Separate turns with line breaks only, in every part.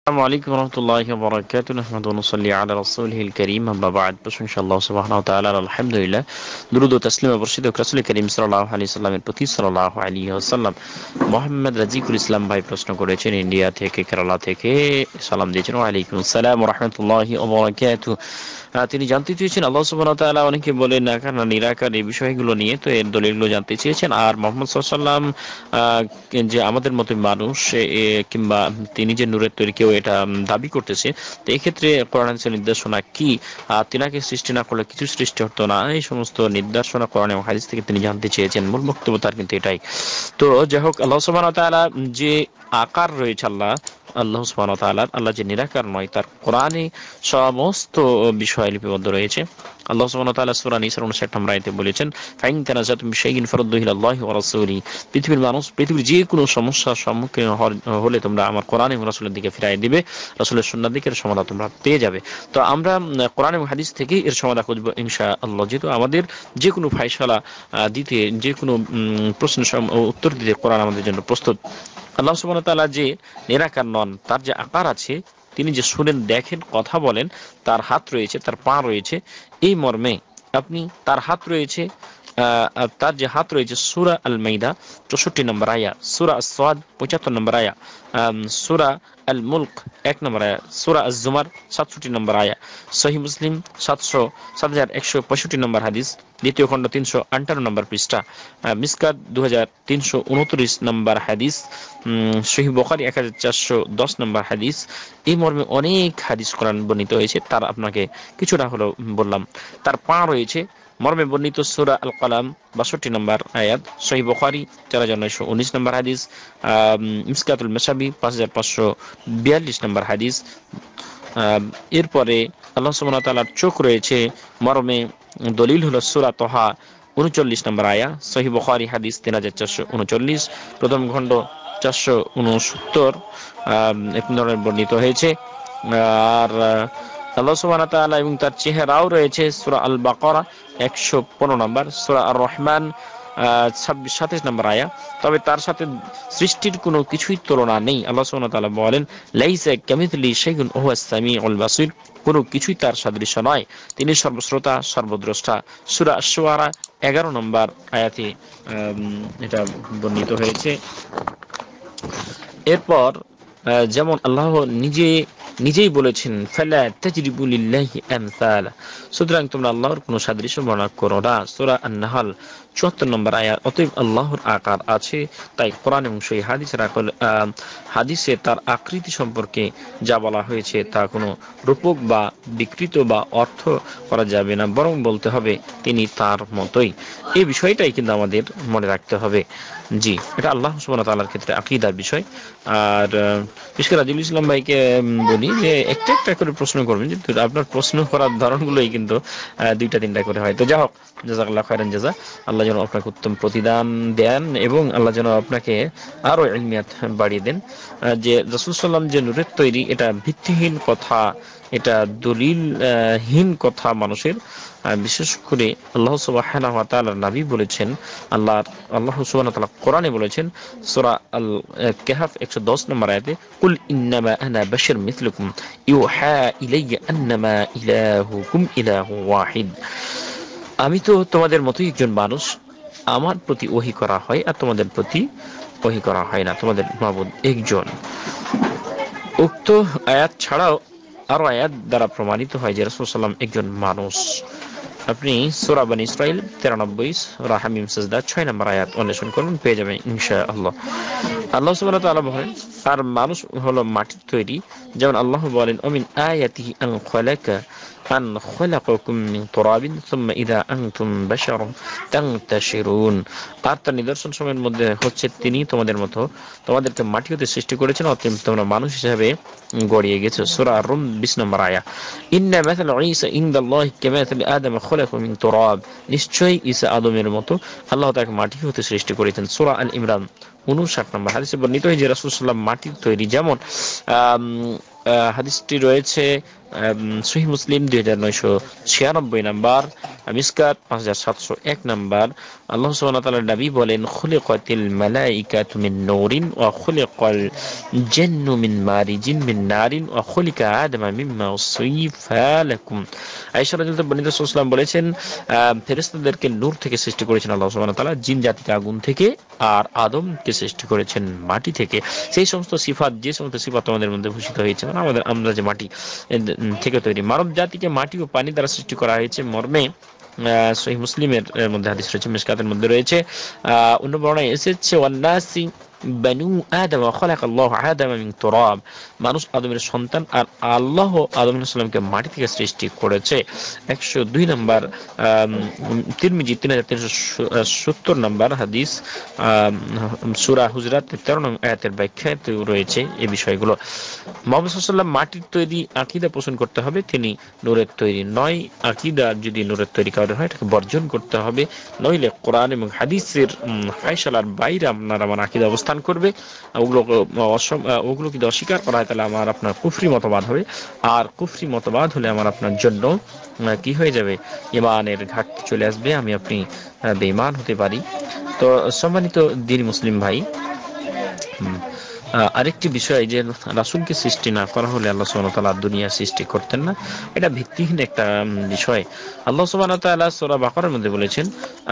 আসসালামু আলাইকুম রহমতুল্লাহি ওয়া বারাকাতুহু নাহমাদুহু ওয়া নুসাল্লি আলা রাসূলিহিল কারীম আম্মা বা'দ প্রশংসা আল্লাহ সুবহানাহু ওয়া তাআলার আলহামদুলিল্লাহ দরুদ ও তাসলিম বর্ষিত রাসূল করিম সাল্লাল্লাহু আলাইহি সাল্লামের প্রতি সাল্লাল্লাহু আলাইহি ওয়াসাল্লাম। মোহাম্মদ রাজিকুল ইসলাম ভাই প্রশ্ন করেছেন ইন্ডিয়া থেকে, কেরালা থেকে, সালাম দিয়েছেন। ওয়া আলাইকুম আসসালাম ওয়া রাহমাতুল্লাহি ওয়া বারাকাতুহু। তিনি জানতে চেয়েছেন আল্লাহ সুবহানাহু ওয়া তাআলা অনেকে বলেন আকার না নিরাকার এই বিষয়গুলো নিয়ে, তো এর দলিলগুলো জানতে চেয়েছেন। আর মুহাম্মদ সাল্লাল্লাহু আলাইহি ওয়াসাল্লাম যে আমাদের মতো মানুষ কিংবা তিনি যে নূরের তৈরি কেউ এটা দাবি করতেছে, তো এই ক্ষেত্রে কোরআন হাদিসের নির্দেশনা কি? তিনাকে সৃষ্টি না করলে কিছু সৃষ্টি হতো না, এই সমস্ত নির্দেশনা কোরআন এবং হাদিস থেকে তিনি জানতে চেয়েছেন। মূল বক্তব্য তার কিন্তু এটাই। তো যাই হোক, আল্লাহ সুবহানাহু ওয়া তাআলা যে আকার রয়েছে, আল্লাহ সুবহানাহু ওয়া তাআলার, আল্লাহ যে নিরাকার নয়, তার কোরআনে সমস্ত বিষয় লিপিবদ্ধ রয়েছে। আল্লাহ সুবহানাহু ওয়া তাআলা সূরা নিসার 59 নম্বর আয়াতে বলেছেন, ফাইন তানাজাতুম বিশাইইন ফারুদ্দুহু ইলাল্লাহি ওয়া রাসূলিহি। পৃথিবীর মানুষ পৃথিবীর যে কোনো সমস্যার সম্মুখীন হলে তোমরা আমার কোরআন এবং রাসূলের দিকে ফিরিয়ে দিবে, রাসূলের সুন্নাহ দিকে এর সমাধান তোমরা পেয়ে যাবে। তো আমরা কোরআন এবং হাদিস থেকে এর সমাধান খুঁজব ইনশাআল্লাহ। যেহেতু আমাদের যে কোনো ফায়সালা দিতে, যে কোনো প্রশ্নের উত্তর দিতে কোরআন আমাদের জন্য প্রস্তুত। আল্লাহ সুবহানাহু ওয়া তাআলা যে নিরাকার নন, তার যে আকার আছে, তিনি যে শুনেন, দেখেন, কথা বলেন, তার হাত রয়েছে, তার পা রয়েছে, এই মর্মে আপনি তার হাত রয়েছে, তার যে হাত রয়েছে, সূরা আল মাইদা 64 নম্বর আয়া, সূরা আস-সাদ 75 নম্বর আয়া, সূরা আল মুলক 1 নম্বর আয়া, সূরা আজ-জুমার 67 নম্বর আয়া, সহিহ মুসলিম 7165 নম্বর হাদিস, দ্বিতীয় খণ্ড 358 নম্বর পৃষ্ঠা, মিসকাত 2329 নম্বর হাদিস, সহিহ বুখারী 1410 নম্বর হাদিস। এই মর্মে অনেক হাদিস কোরআন বর্ণিত হয়েছে, তার আপনাকে কিছুটা হলো বললাম। তার পা রয়েছে মর্মে বর্ণিত সূরা আল কালাম 62 নম্বর আয়াত, সহিহ বুখারী 4919 নম্বর হাদিস, মিসকাতুল মাসাবি 5542 নম্বর হাদিস। এরপরে আল্লাহ সুবহানাহু ওয়া তাআলার চোখ রয়েছে মর্মে দলিল হলো সূরা তাহা 39 নম্বর আয়া, সহিহ বুখারী হাদিস 3439, প্রথম খণ্ড 469 এক ধরনের বর্ণিত হয়েছে। আর আল্লাহ সুবহানাহু ওয়া তাআলা এবং তার চেহারাও রয়েছে সূরা আল বাকারা 115 নম্বর, সূরা আর রহমান 27 নম্বর আয়া। তবে তার সাথে সৃষ্টির কোনো কিছুই তুলনা নেই। আল্লাহ সুবহানাহু ওয়া তাআলা বলেন, লাইসা কামিথলি শাইউন ওয়া হুয়াস সামিউল বাসীর, কোনো কিছুই তার সাদৃশ্য নয়, তিনি সর্বশ্রোতা সর্বদ্রষ্টা। সূরা আশ-শুআরা 11 নম্বর আয়াতে এটা বর্ণিত হয়েছে। এরপর যেমন আল্লাহ নিজেই বলেছেন, ফালা তাজরিবু লিল্লাহি আমসালা, সুতরাং তোমরা আল্লাহর কোনো সাদৃশ্য বর্ণনা করো না, সূরা আন-নাহল 74 নম্বর আয়াত। অতএব আল্লাহর আকার আছে, তাই কোরআন এবং সহিহ হাদিসে তার আকৃতি সম্পর্কে যা বলা হয়েছে তা কোনো রূপক বা বিকৃত বা অর্থ করা যাবে না, বরং বলতে হবে তিনি তার মতোই। এই বিষয়টাই কিন্তু আমাদের মনে রাখতে হবে। জি, এটা আল্লাহ সুবহানাহু ওয়া তাআলার ক্ষেত্রে আকীদার বিষয়। আর বিশেষ করে রাজিউল ইসলাম ভাইকে বলি যে একটা একটা করে প্রশ্ন করবেন, কিন্তু আপনার প্রশ্ন করার ধরনগুলোই কিন্তু দুইটা তিনটা করে হয়। তো যাই হোক, জাযাকাল্লাহ খায়রান জাযা। আল্লাহ যেন আপনাকে উত্তম প্রতিদান দেন এবং আল্লাহ যেন আপনাকে আরো ইলমিয়াত বাড়িয়ে দেন। যে রাসূল সাল্লাল্লাহু আলাইহি ওয়াসাল্লাম যে নূরের তৈরি, এটা ভিত্তিহীন কথা, এটা দলিলহীন কথা মানুষের। বিশেষ করে আল্লাহ সুবহানাহু ওয়া তাআলার নবী বলেছেন, আল্লাহ সুবহানাহু ওয়া তাআলা কোরআনে বলেছেন, সূরা আল কাহফ 110 নম্বর আয়াতে, কুল ইন্নামা আনা বাশারুম মিথলুকুম ইউহা ইলাইয়া আন্নামা ইলাহুকুম ইলাহু ওয়াহিদ, আমি তো তোমাদের মতোই একজন মানুষ, আমার প্রতি ওহী করা হয় আর তোমাদের প্রতি ওহী করা হয় না, তোমাদের মাবুদ একজন। উক্ত আয়াত ছাড়াও আরো আয়াত দ্বারা প্রমাণিত হয় যে রাসূল সাল্লাল্লাহু আলাইহি ওয়াসাল্লাম একজন মানুষ। আপনি সূরা বনী ইসরাঈল 93 সূরা হামিম সাজদা 6 নম্বর আয়াত অন্বেষণ করুন, পেয়ে যাবেন ইনশাআল্লাহ। আল্লাহ সুবহানাহু ওয়া তাআলা বলেন, আর মানুষ হলো মাটির তৈরি, যেমন আল্লাহ বলেন, ওমিন আয়াতিহি আন খলাকাকুম মিন তুরাবিন সুম্মা ইযা আনতুম বাশারুন তানতাশিরুন। আর তার নিদর্শন সময়ের মধ্যে হচ্ছে তিনি তোমাদের মতো, তোমাদেরকে মাটি হতে সৃষ্টি করেছেন, অতএব তোমরা মানুষ হিসেবে গড়িয়ে গেছো। সূরা আর-রুম 20 নম্বর আয়া। ইন্না মাসাল ঈসা ইনদাল্লাহি কামাসালি আদম খলাকা মিন তুরাব, নিশ্চয়ই ঈসা আদমের মতো, আল্লাহ তাকে মাটি হতে সৃষ্টি করেছেন। সূরা আল ইমরান 59 নম্বর হাদিসে বর্ণিত হয় যে রাসূল সাল্লাল্লাহু আলাইহি ওয়াসাল্লাম মাটির তৈরি। যেমন হাদিসটি রয়েছে সহিহ মুসলিম 2996 নম্বর, মিসকাত 5701 নম্বর, আল্লাহ সুবহানাহু ওয়া তাআলার নবী বলেন, খুলিকাতিল মালাইকাতু মিন নূরিন ওয়া খুলিকাল জান্নু মিন মারিজিন মিন নারিন ওয়া খুলিকা আদামু মিম্মা উসিফা লাকুম। আয়েশা রাদিয়াল্লাহু তাআলা রাসূলুল্লাহ সাল্লাল্লাহু আলাইহি ওয়াসাল্লাম বলেছেন, ফেরেশতাদেরকে নূর থেকে সৃষ্টি করেছেন আল্লাহ সুবহানাহু ওয়া তাআলা, জিন জাতিকে আগুন থেকে, আর আদমকে সৃষ্টি করেছেন মাটি থেকে। সেই সমস্ত সিফাত, যে সমস্ত সিফাত আমাদের মধ্যে ভূষিত হয়েছে, মানে আমরা যে মাটি থেকে তৈরি, মানব জাতিকে মাটি ও পানি দ্বারা সৃষ্টি করা হয়েছে মর্মে সহিহ মুসলিমের মধ্যে হাদিস রয়েছে, মিশকাতের মধ্যে রয়েছে, অন্য বর্ণনায় এসেছে ওয়ান্নাসি বানু আদম ওয়া খালাকাল্লাহু আদম মিন তুরাব, মানুষ আদমের সন্তান, আর আল্লাহ আদম আলাইহিস সালামকে মাটি থেকে সৃষ্টি করেছে। 102 নম্বর তিরমিজি 3370 নম্বর হাদিস, সূরা হুজরাত 13 নং আয়াতের ব্যাখ্যায় রয়েছে এই বিষয়গুলো। মুহাম্মদ সাল্লাল্লাহু আলাইহি ওয়াসাল্লাম মাটির তৈরি আকীদা পোষণ করতে হবে, তিনি নূরের তৈরি নয়। আকীদা যদি নূরের তৈরি কারণ হয়, এটাকে বর্জন করতে হবে, নইলে কোরআন এবং হাদিসের ফায়সালার বাইরে আপনার আমার আকীদা অবস্থান করবে। ওগুলো যদি অস্বীকার করা হয়, তাহলে আমার আপনার কুফরি মতবাদ হবে, আর কুফরি মতবাদ হলে আমার আপনার জন্য কি হয়ে যাবে, ঈমানের ঘাটতি চলে আসবে, আমি আপনি বেঈমান হতে পারি। তো সম্মানিত দ্বীন মুসলিম ভাই, আরেকটি বিষয়, যে রাসূলকে সৃষ্টি না করা হলে আল্লাহ সুবহানাহু ওয়া তাআলা দুনিয়া সৃষ্টি করতেন না, এটা ভিত্তিহীন একটা বিষয়। আল্লাহ সুবহানাহু ওয়া তাআলা সূরা বাকারার মধ্যে বলেছেন,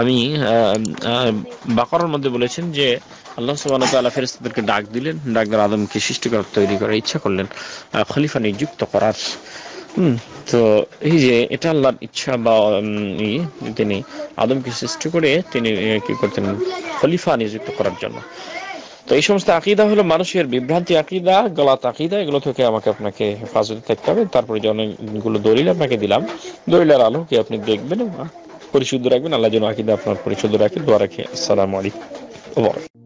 বাকারার মধ্যে বলেছেন যে আল্লাহ সুবহানাহু ওয়া তাআলা ফেরেশতাদেরকে ডাক দিলেন, ডাক দিয়ে আদমকে সৃষ্টি করার, তৈরি করার ইচ্ছা করলেন, খলিফা নিযুক্ত করার। তো এই যে এটা আল্লাহর ইচ্ছা, বা তিনি আদমকে সৃষ্টি করে তিনি কি করতেন, খলিফা নিযুক্ত করার জন্য। তো এই সমস্ত আকীদা হলো মানুষের বিভ্রান্তি আকীদা, গলত আকীদা, এগুলো থেকে আমাকে আপনাকে হেফাজতে থাকতে হবে। তারপরে যে অনেকগুলো দলিল আপনাকে দিলাম, দলিলের আলোকে আপনি দেখবেন, পরিশুদ্ধ রাখবেন। আল্লাহ যেন আকীদা আপনার পরিশুদ্ধ রাখে, দোয়া রাখে। আসসালামু আলাইকুম।